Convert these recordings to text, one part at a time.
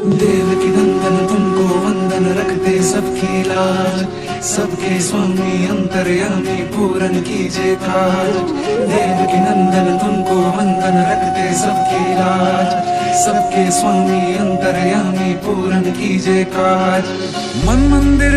देवकी नंदन तुमको वंदन रखते सबकी लाज, सबके स्वामी अंतर्यामी पूरन कीजिए काज। देवकी नंदन तुमको वंदन रखते सबकी लाज, सबके स्वामी अंतर्यामी पूरन कीजिए काज। मन मंदिर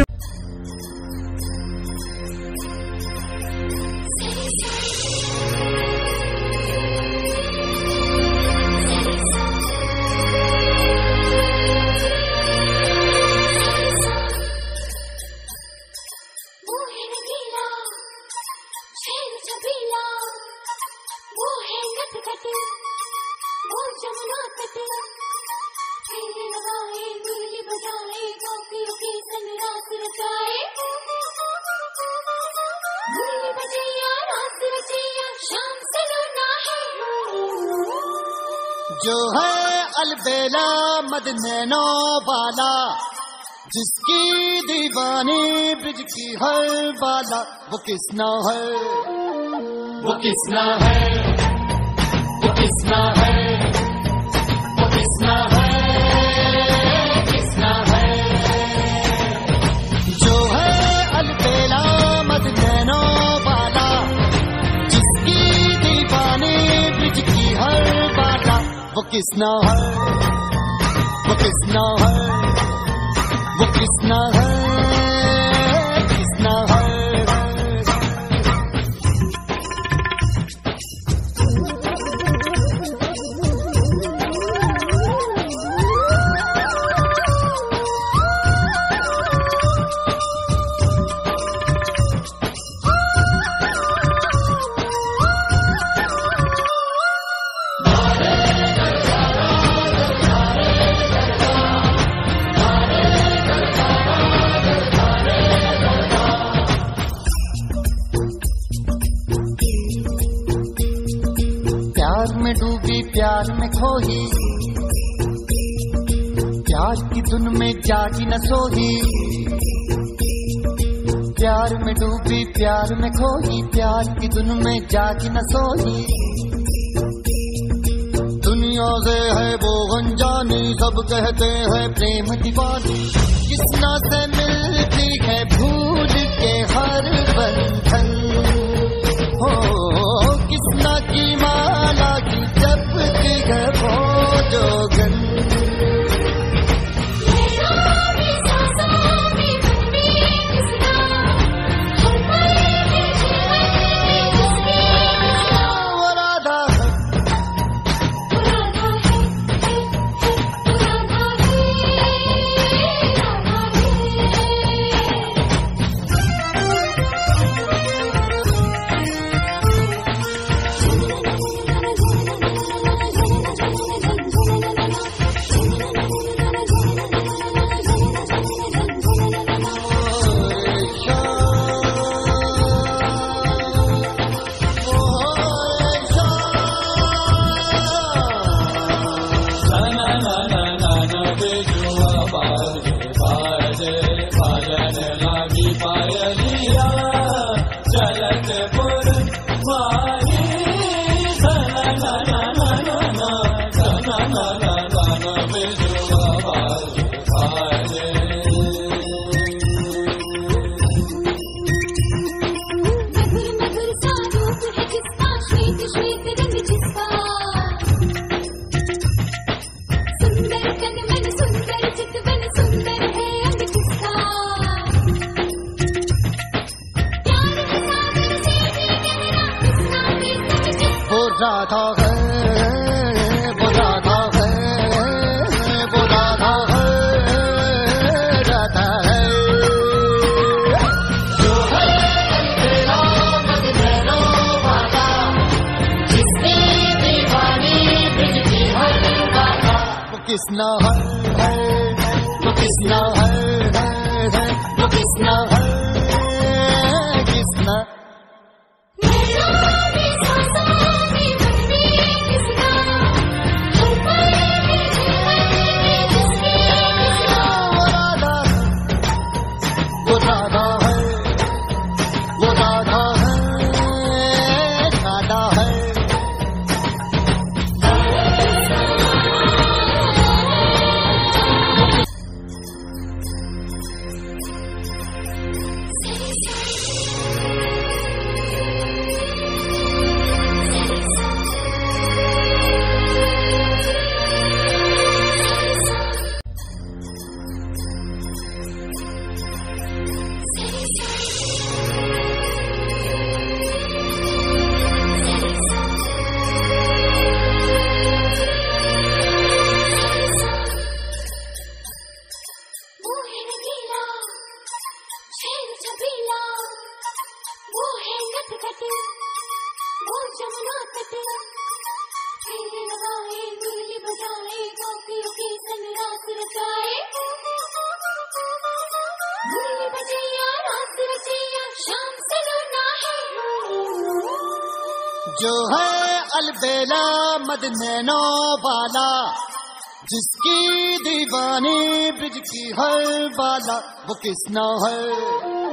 जो है अलबेला मदनैनो वाला, जिसकी दीवानी ब्रिज की हर बाला, वो किसना है, वो किसना है, वो किसना है, वो किसना है, किसना है। जो है अलबेला मदनैनो वाला, जिसकी दीवानी ब्रिज की हर बाला, वो किसना है, वो किसना है, वो किसना है, किसना है। प्यार में डूबी प्यार में खोही, प्यार की धुन में जागी न सोही। प्यार में डूबी प्यार में खोही, प्यार की धुन में जागी न सोही। दुनिया से है वो अनजानी, सब कहते हैं प्रेम दीवानी। किसना से मिलती है भूल के हर बंधन, हो किसना की माला की जपती है वो जोगन। राधा है, वो राधा है, वो राधा है, राधा है। जो है तेरा मदनैनो वाला, जिसकी दीवानी ब्रिज की हर बाला, वो किसना है, वो किसना है, वो किसना है, किसना। कटे वो जमुना कटे, तेरे लगाए मुरली बजाए गोपियों के संग रात रचाए, मुरली बजैया रात रचैया शाम सलोना है। जो है अलबेला मद नैनो वाला, जिसकी दीवानी ब्रिज की हर बाला, वो किसना है